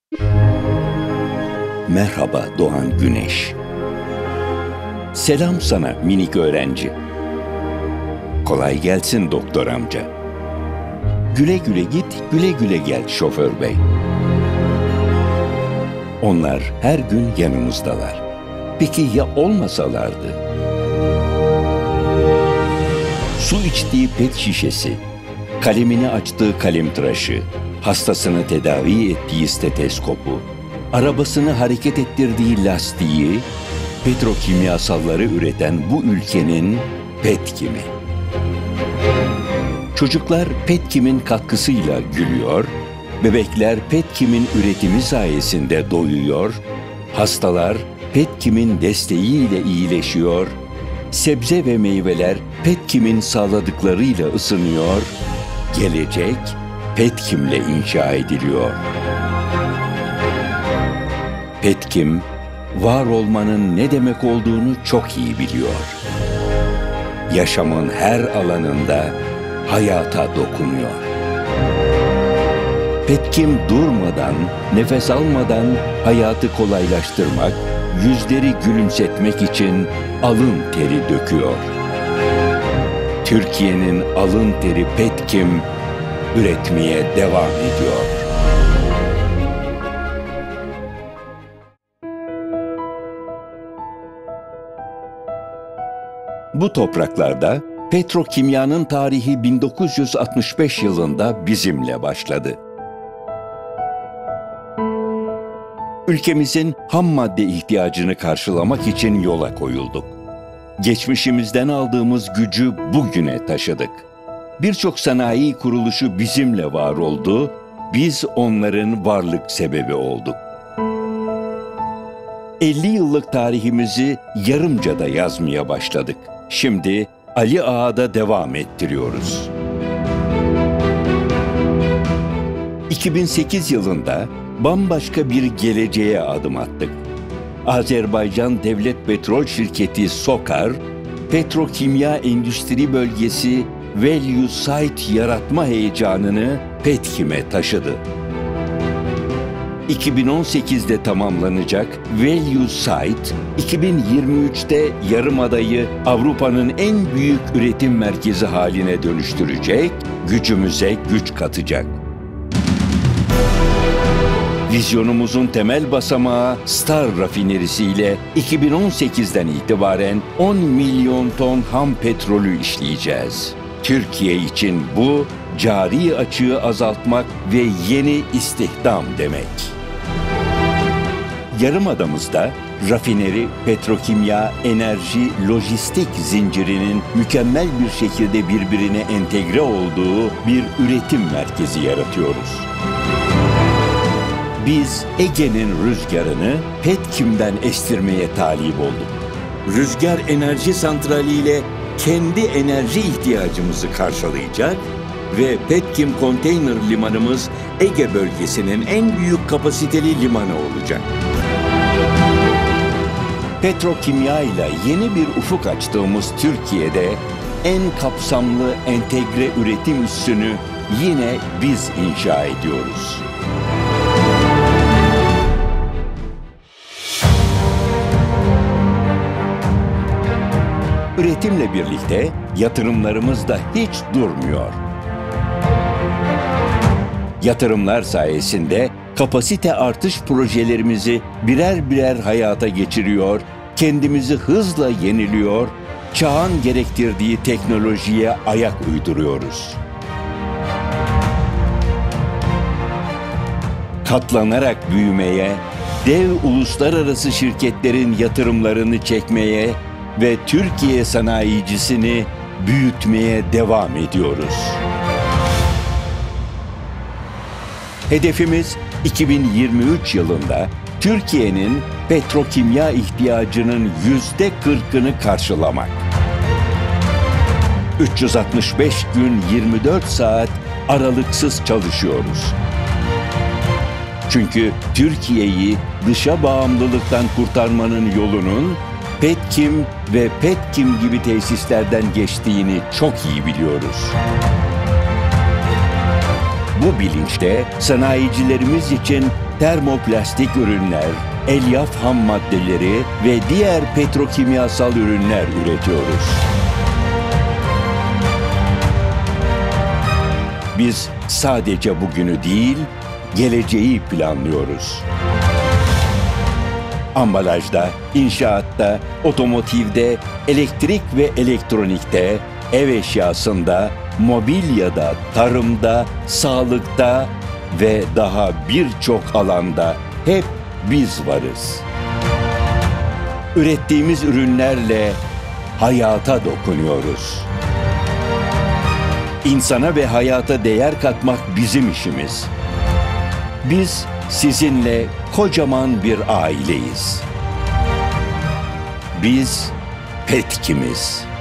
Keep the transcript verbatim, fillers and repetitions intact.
Merhaba doğan güneş. Selam sana minik öğrenci. Kolay gelsin doktor amca. Güle güle git, güle güle gel şoför bey. Onlar her gün yanımızdalar. Peki ya olmasalardı? Su içtiği pet şişesi, kalemini açtığı kalemtıraşı, hastasını tedavi ettiği stetoskopu, arabasını hareket ettirdiği lastiği, petrokimyasalları üreten bu ülkenin Petkim'i. Çocuklar Petkim'in katkısıyla gülüyor, bebekler Petkim'in üretimi sayesinde doyuyor, hastalar Petkim'in desteğiyle iyileşiyor, sebze ve meyveler Petkim'in sağladıklarıyla ısınıyor, gelecek Petkim'le inşa ediliyor. Petkim, var olmanın ne demek olduğunu çok iyi biliyor. Yaşamın her alanında hayata dokunuyor. Petkim durmadan, nefes almadan hayatı kolaylaştırmak, yüzleri gülümsetmek için alın teri döküyor. Türkiye'nin alın teri Petkim üretmeye devam ediyor. Bu topraklarda petrokimyanın tarihi bin dokuz yüz altmış beş yılında bizimle başladı. Ülkemizin ham madde ihtiyacını karşılamak için yola koyulduk. Geçmişimizden aldığımız gücü bugüne taşıdık. Birçok sanayi kuruluşu bizimle var oldu, biz onların varlık sebebi olduk. elli yıllık tarihimizi Yarımca'da yazmaya başladık. Şimdi Ali Ağa'da devam ettiriyoruz. iki bin sekiz yılında bambaşka bir geleceğe adım attık. Azerbaycan Devlet Petrol Şirketi SOKAR, Petrokimya Endüstri Bölgesi Value Site yaratma heyecanını Petkim'e taşıdı. iki bin on sekizde tamamlanacak Value Site, iki bin yirmi üçte Yarımada'yı Avrupa'nın en büyük üretim merkezi haline dönüştürecek, gücümüze güç katacak. Vizyonumuzun temel basamağı Star rafinerisi ile iki bin on sekizden itibaren on milyon ton ham petrolü işleyeceğiz. Türkiye için bu, cari açığı azaltmak ve yeni istihdam demek. Yarımada'mızda rafineri, petrokimya, enerji, lojistik zincirinin mükemmel bir şekilde birbirine entegre olduğu bir üretim merkezi yaratıyoruz. Biz Ege'nin rüzgarını Petkim'den estirmeye talip olduk. Rüzgar enerji santrali ile kendi enerji ihtiyacımızı karşılayacak ve Petkim konteyner limanımız Ege bölgesinin en büyük kapasiteli limanı olacak. Petrokimya ile yeni bir ufuk açtığımız Türkiye'de en kapsamlı entegre üretim üssünü yine biz inşa ediyoruz. Üretimle birlikte yatırımlarımız da hiç durmuyor. Yatırımlar sayesinde kapasite artış projelerimizi birer birer hayata geçiriyor, kendimizi hızla yeniliyor, çağın gerektirdiği teknolojiye ayak uyduruyoruz. Katlanarak büyümeye, dev uluslararası şirketlerin yatırımlarını çekmeye ve Türkiye sanayicisini büyütmeye devam ediyoruz. Hedefimiz iki bin yirmi üç yılında Türkiye'nin petrokimya ihtiyacının yüzde kırkını karşılamak. üç yüz altmış beş gün yirmi dört saat aralıksız çalışıyoruz. Çünkü Türkiye'yi dışa bağımlılıktan kurtarmanın yolunun Petkim ve Petkim gibi tesislerden geçtiğini çok iyi biliyoruz. Bu bilinçle sanayicilerimiz için termoplastik ürünler, elyaf ham maddeleri ve diğer petrokimyasal ürünler üretiyoruz. Biz sadece bugünü değil, geleceği planlıyoruz. Ambalajda, inşaatta, otomotivde, elektrik ve elektronikte, ev eşyasında, mobilyada, tarımda, sağlıkta ve daha birçok alanda hep biz varız. Ürettiğimiz ürünlerle hayata dokunuyoruz. İnsana ve hayata değer katmak bizim işimiz. Biz sizinle kocaman bir aileyiz. Biz Petkim'iz.